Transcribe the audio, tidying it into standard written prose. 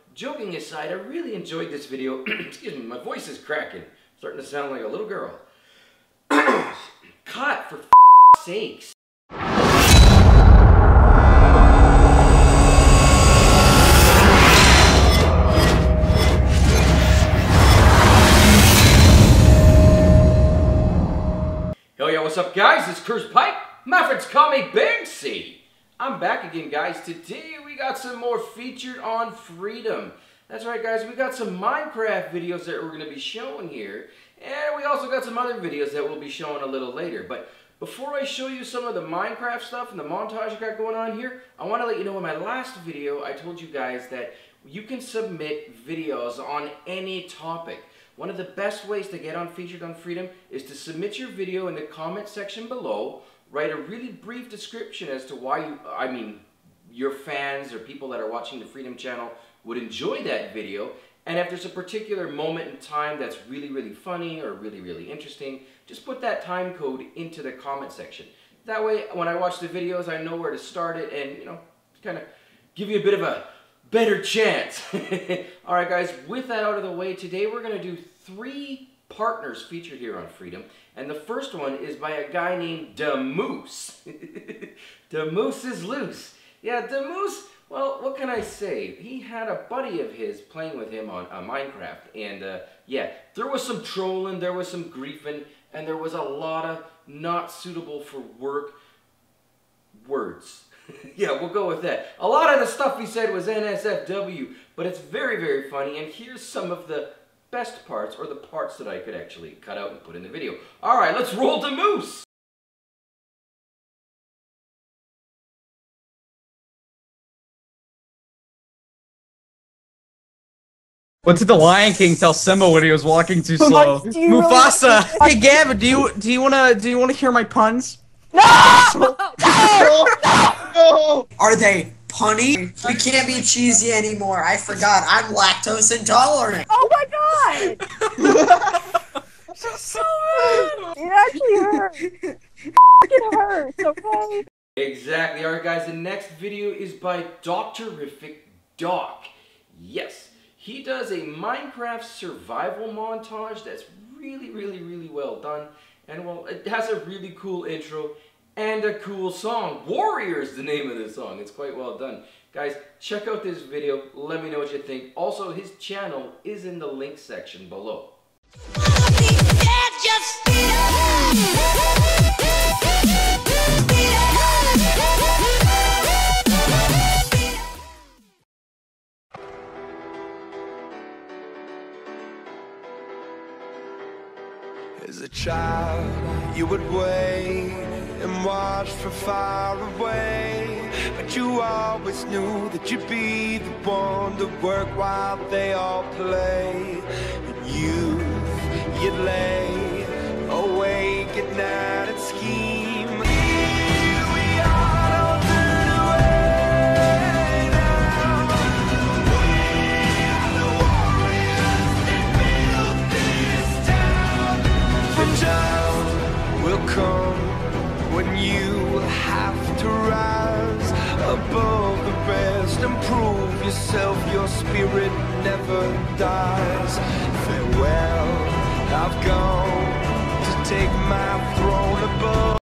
joking aside, I really enjoyed this video. Excuse me, my voice is cracking. Starting to sound like a little girl. Cut, for sakes. Hell yeah, what's up guys? It's Curse Pike. My friends call me Big C. I'm back again guys. Today we got some more featured on Freedom. That's right guys, we got some Minecraft videos that we're going to be showing here. And we also got some other videos that we'll be showing a little later. But before I show you some of the Minecraft stuff and the montage I got going on here, I want to let you know in my last video I told you guys that you can submit videos on any topic. One of the best ways to get on Featured on Freedom is to submit your video in the comment section below. Write a really brief description as to why your fans or people that are watching the Freedom channel would enjoy that video. And if there's a particular moment in time that's really, really funny or really, really interesting, just put that time code into the comment section. That way, when I watch the videos, I know where to start it and, you know, kind of give you a bit of a better chance. Alright guys, with that out of the way, today we're going to do 3 partners featured here on Freedom. And the first one is by a guy named Damoose. Damoose is loose. Yeah, Damoose, well, what can I say? He had a buddy of his playing with him on Minecraft. And yeah, there was some trolling, there was some griefing, and there was a lot of not suitable for work words. Yeah, we'll go with that. A lot of the stuff he said was NSFW, but it's very, very funny, and here's some of the best parts, or the parts that I could actually cut out and put in the video. Alright, let's roll Damoose! What did the Lion King tell Simba when he was walking too slow? Mufasa! Hey Gavin, do you wanna hear my puns? No! No! Are they punny? We can't be cheesy anymore. I forgot. I'm lactose intolerant. Oh my god! She's so mad! It actually hurts. It hurts, okay? Exactly. Alright guys, the next video is by Doctorific Doc. Yes, he does a Minecraft survival montage that's really, really, really well done. And well, it has a really cool intro and a cool song. Warrior is the name of this song. It's quite well done. Guys, check out this video. Let me know what you think. Also, his channel is in the link section below. As a child, you would wait and watch from far away, but you always knew that you'd be the one to work while they all play. In youth, you'd lay awake at night and scheme. Here we are, all turned away now. We are the warriors that built this town. The time will come when you have to rise above the rest and prove yourself. Your spirit never dies. Farewell, I've gone to take my throne above.